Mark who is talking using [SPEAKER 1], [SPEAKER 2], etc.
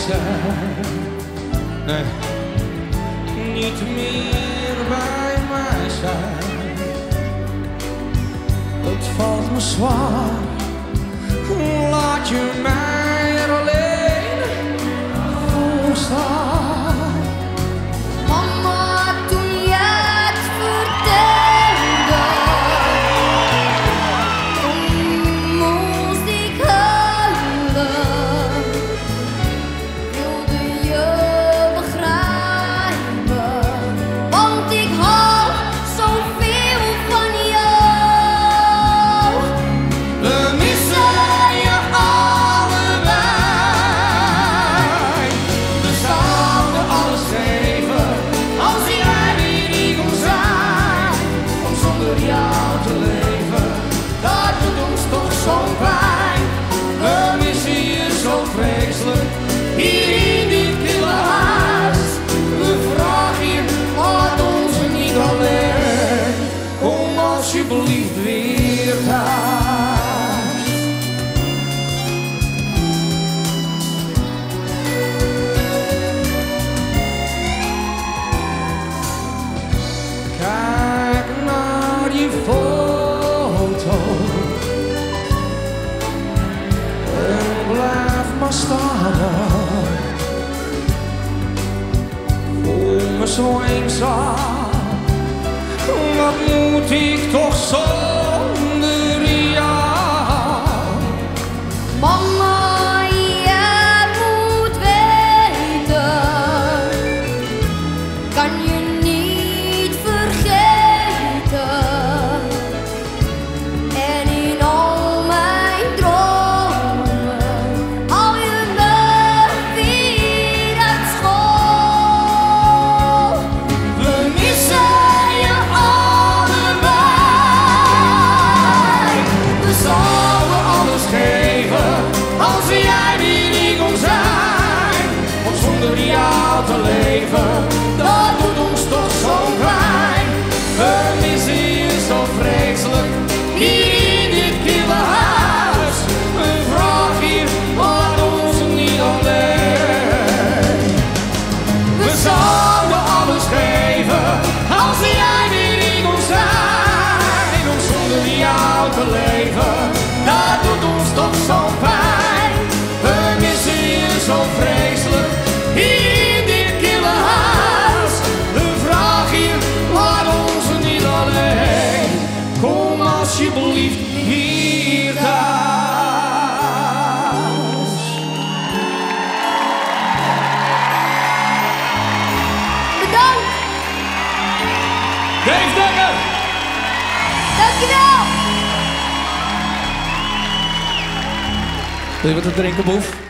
[SPEAKER 1] zijn. Nee, niet meer bij mij zijn. Het valt me zwaar, laat je mij er alleen voor staan.
[SPEAKER 2] Mama, toen jij het vertelde, toen moest ik huilen. Wilde je begrijpen, want ik hou zoveel van jou.
[SPEAKER 1] We missen je allebei. We zouden alles geven als jij weer niet kon zijn. Om zonder jou te leven, dat doet ons toch zo'n pijn. We missen je zo vreselijk, hier in dit kille huis. We vragen je, laat ons niet alleen. Kom alsjeblieft weer thuis. Kijk naar die foto en blijf maar staan. Voel me zo eenzaam, wat moet ik toch zonder jou?
[SPEAKER 2] Mama, jij moet weten, kan je niet vergeten. En in al mijn dromen haal je me weer uit school.
[SPEAKER 1] We missen je allebei. We zouden alles geven als jij weer niet kon zijn. Om zonder jou te leven, dat doet ons toch zo'n pijn. We missen je zo vreselijk, hier in dit kille huis. We vragen je, laat ons niet alleen. We zouden alles geven als jij weer niet kon zijn. Om zonder jou te leven, dat doet ons toch zo'n pijn. We missen je zo vreselijk, hier in dit kille huis. We vragen je, laat ons niet alleen. Kom alsjeblieft hier thuis.
[SPEAKER 2] Bedankt,
[SPEAKER 1] Dave Dekker!
[SPEAKER 2] dankjewel.
[SPEAKER 1] Wil je wat te drinken, boef?